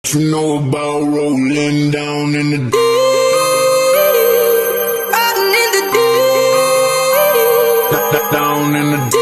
You know about rolling down in the deep. Rolling in the deep. Down in the deep.